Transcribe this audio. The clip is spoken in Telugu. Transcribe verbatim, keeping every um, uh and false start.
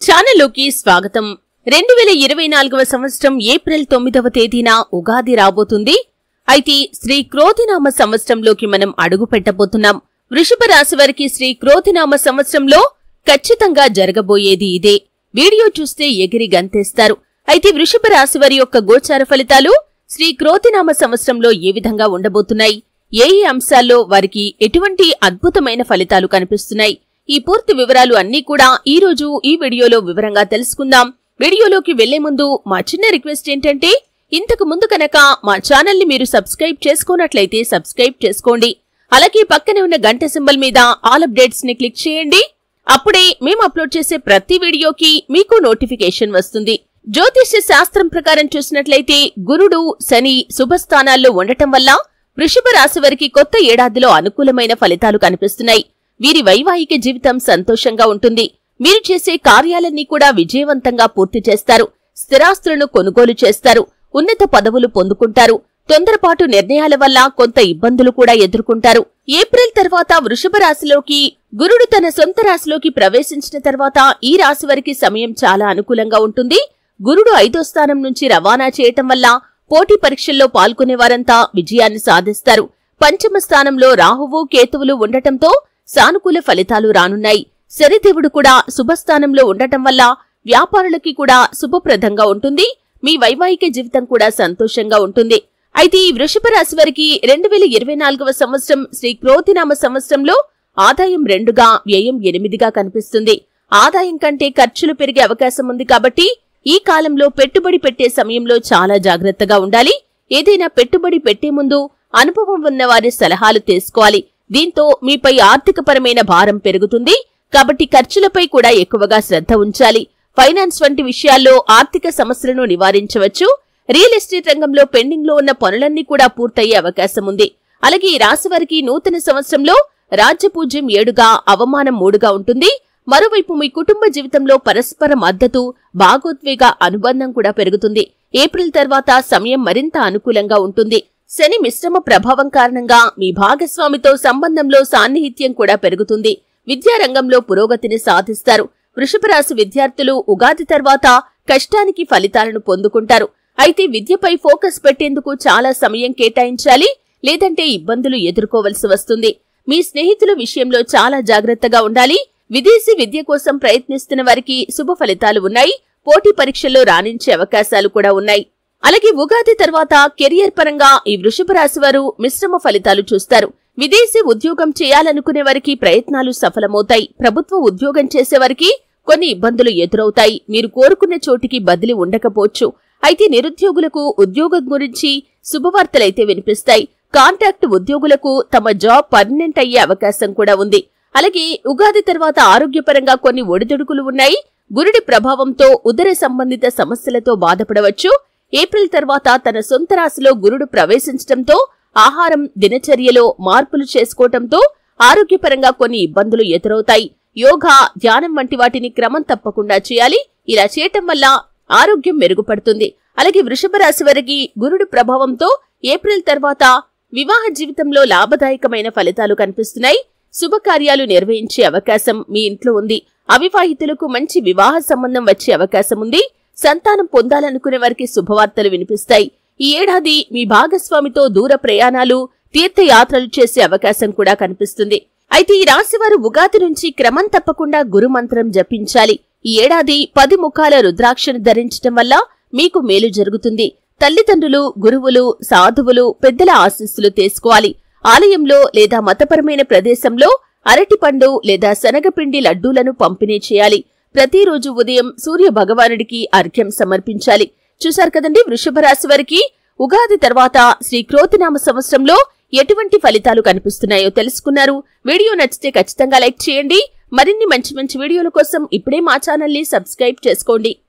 ఛానల్లోకి స్వాగతం. రెండు వేల ఇరవై నాలుగవ సంవత్సరం ఏప్రిల్ తొమ్మిదవ తేదీన ఉగాది రాబోతుంది. అయితే శ్రీ క్రోధినామ సంవత్సరంలోకి మనం అడుగు పెట్టబోతున్నాం. వృషభ రాశి వారికి శ్రీ క్రోధినామ సంవత్సరంలో ఖచ్చితంగా జరగబోయేది ఇదే. వీడియో చూస్తే ఎగిరి గంతేస్తారు. అయితే వృషభ రాశి వారి యొక్క గోచార ఫలితాలు శ్రీ క్రోధినామ సంవత్సరంలో ఏ విధంగా ఉండబోతున్నాయి, ఏ ఏ అంశాల్లో వారికి ఎటువంటి అద్భుతమైన ఫలితాలు కనిపిస్తున్నాయి, ఈ పూర్తి వివరాలు అన్నీ కూడా ఈ రోజు ఈ వీడియోలో వివరంగా తెలుసుకుందాం. వీడియోలోకి వెళ్లే ముందు మా చిన్న రిక్వెస్ట్ ఏంటంటే, ఇంతకు ముందు కనుక మా ఛానల్ ని మీరు సబ్స్క్రైబ్ చేసుకోనట్లయితే సబ్స్క్రైబ్ చేసుకోండి. అలాగే పక్కనే ఉన్న గంట సింబల్ మీద ఆల్ అప్డేట్స్ ని క్లిక్ చేయండి. అప్పుడే మేము అప్లోడ్ చేసే ప్రతి వీడియోకి మీకు నోటిఫికేషన్ వస్తుంది. జ్యోతిష్య శాస్త్రం ప్రకారం చూసినట్లయితే గురుడు, శని శుభస్థానాల్లో ఉండటం వల్ల వృషభ రాశి వారికి కొత్త ఏడాదిలో అనుకూలమైన ఫలితాలు కనిపిస్తున్నాయి. వీరి వైవాహిక జీవితం సంతోషంగా ఉంటుంది. మీరు చేసే కార్యాలన్నీ కూడా విజయవంతంగా పూర్తి చేస్తారు. స్థిరాస్తులను కొనుగోలు చేస్తారు. ఉన్నత పదవులు పొందుకుంటారు. తొందరపాటు నిర్ణయాల వల్ల కొంత ఇబ్బందులు కూడా ఎదుర్కొంటారు. ఏప్రిల్ తర్వాత వృషభ రాశిలోకి గురుడు తన సొంత రాశిలోకి ప్రవేశించిన తర్వాత ఈ రాశి వారికి సమయం చాలా అనుకూలంగా ఉంటుంది. గురుడు ఐదో స్థానం నుంచి రవాణా చేయటం వల్ల పోటీ పరీక్షల్లో పాల్గొనే వారంతా విజయాన్ని సాధిస్తారు. పంచమ స్థానంలో రాహువు, కేతువులు ఉండటంతో సానుకూల ఫలితాలు రానున్నాయి. శనిదేవుడు కూడా శుభస్థానంలో ఉండటం వల్ల వ్యాపారులకి కూడా శుభప్రదంగా ఉంటుంది. మీ వైవాహిక జీవితం కూడా సంతోషంగా ఉంటుంది. అయితే ఈ వృషభ రాశి వారికి రెండు వేల ఇరవై నాలుగవ సంవత్సరం శ్రీ క్రోధినామ సంవత్సరంలో ఆదాయం రెండుగా, వ్యయం ఎనిమిదిగా కనిపిస్తుంది. ఆదాయం కంటే ఖర్చులు పెరిగే అవకాశం ఉంది కాబట్టి ఈ కాలంలో పెట్టుబడి పెట్టే సమయంలో చాలా జాగ్రత్తగా ఉండాలి. ఏదైనా పెట్టుబడి పెట్టే ముందు అనుభవం ఉన్న వారి సలహాలు తీసుకోవాలి. దీంతో మీపై ఆర్థికపరమైన భారం పెరుగుతుంది కాబట్టి ఖర్చులపై కూడా ఎక్కువగా శ్రద్ధ ఉంచాలి. ఫైనాన్స్ వంటి విషయాల్లో ఆర్థిక సమస్యలను నివారించవచ్చు. రియల్ ఎస్టేట్ రంగంలో పెండింగ్ లో ఉన్న పనులన్నీ కూడా పూర్తయ్యే అవకాశం ఉంది. అలాగే ఈ రాశి వారికి నూతన సంవత్సరంలో రాజ్యపూజ్యం ఏడుగా, అవమానం మూడుగా ఉంటుంది. మరోవైపు మీ కుటుంబ జీవితంలో పరస్పర మద్దతు, భాగోద్వేగ అనుబంధం కూడా పెరుగుతుంది. ఏప్రిల్ తర్వాత సమయం మరింత అనుకూలంగా ఉంటుంది. శని మిశ్రమ ప్రభావం కారణంగా మీ భాగస్వామితో సంబంధంలో సాన్నిహిత్యం కూడా పెరుగుతుంది. విద్యారంగంలో పురోగతిని సాధిస్తారు. వృషభ రాశి విద్యార్థులు ఉగాది తర్వాత కష్టానికి ఫలితాలను పొందుకుంటారు. అయితే విద్యపై ఫోకస్ పెట్టేందుకు చాలా సమయం కేటాయించాలి, లేదంటే ఇబ్బందులు ఎదుర్కోవలసి వస్తుంది. మీ స్నేహితుల విషయంలో చాలా జాగ్రత్తగా ఉండాలి. విదేశీ విద్య కోసం ప్రయత్నిస్తున్న వారికి శుభ ఫలితాలు ఉన్నాయి. పోటీ పరీక్షల్లో రాణించే అవకాశాలు కూడా ఉన్నాయి. అలాగే ఉగాది తర్వాత కెరియర్ పరంగా ఈ వృషభ రాశి వారు మిశ్రమ ఫలితాలు చూస్తారు. విదేశీ ఉద్యోగం చేయాలనుకునే వారికి ప్రయత్నాలు సఫలమవుతాయి. ప్రభుత్వ ఉద్యోగం చేసేవారికి కొన్ని ఇబ్బందులు ఎదురవుతాయి. మీరు కోరుకున్న చోటికి బదిలీ ఉండకపోవచ్చు. అయితే నిరుద్యోగులకు ఉద్యోగం గురించి శుభవార్తలైతే వినిపిస్తాయి. కాంట్రాక్ట్ ఉద్యోగులకు తమ జాబ్ పర్మనెంట్ అయ్యే అవకాశం కూడా ఉంది. అలాగే ఉగాది తర్వాత ఆరోగ్యపరంగా కొన్ని ఒడిదుడుకులు ఉన్నాయి. గురుడి ప్రభావంతో ఉదర సంబంధిత సమస్యలతో బాధపడవచ్చు. ఏప్రిల్ తర్వాత తన సొంత రాశిలో గురుడు ప్రవేశించడంతో ఆహారం, దినచర్యలో మార్పులు చేసుకోవటంతో ఆరోగ్యపరంగా కొన్ని ఇబ్బందులు ఎదురవుతాయి. యోగా, ధ్యానం వంటి వాటిని క్రమం తప్పకుండా చేయాలి. ఇలా చేయటం వల్ల ఆరోగ్యం మెరుగుపడుతుంది. అలాగే వృషభ రాశి వారికి గురుడు ప్రభావంతో ఏప్రిల్ తర్వాత వివాహ జీవితంలో లాభదాయకమైన ఫలితాలు కనిపిస్తున్నాయి. శుభకార్యాలు నిర్వహించే అవకాశం మీ ఇంట్లో ఉంది. అవివాహితులకు మంచి వివాహ సంబంధం వచ్చే అవకాశం ఉంది. సంతానం పొందాలనుకునే వారికి శుభవార్తలు వినిపిస్తాయి. ఈ ఏడాది మీ భాగస్వామితో దూర ప్రయాణాలు, తీర్థయాత్రలు చేసే అవకాశం కూడా కనిపిస్తుంది. అయితే ఈ రాశివారు ఉగాది నుంచి క్రమం తప్పకుండా గురు మంత్రం జపించాలి. ఈ ఏడాది పది ముఖాల రుద్రాక్షను ధరించడం వల్ల మీకు మేలు జరుగుతుంది. తల్లిదండ్రులు, గురువులు, సాధువులు, పెద్దల ఆశీస్సులు తీసుకోవాలి. ఆలయంలో లేదా మతపరమైన ప్రదేశంలో అరటిపండు లేదా శనగపిండి లడ్డూలను పంపిణీ చేయాలి. ప్రతిరోజు ఉదయం సూర్య భగవానుడికి అర్ఘ్యం సమర్పించాలి. చూశారు కదండి, వృషభ రాశి వారికి ఉగాది తర్వాత శ్రీ క్రోధినామ సంవత్సరంలో ఎటువంటి ఫలితాలు కనిపిస్తున్నాయో తెలుసుకున్నారు. వీడియో నచ్చితే ఖచ్చితంగా లైక్ చేయండి. మరిన్ని మంచి మంచి వీడియోల కోసం ఇప్పుడే మా ఛానల్ ని సబ్స్క్రైబ్ చేసుకోండి.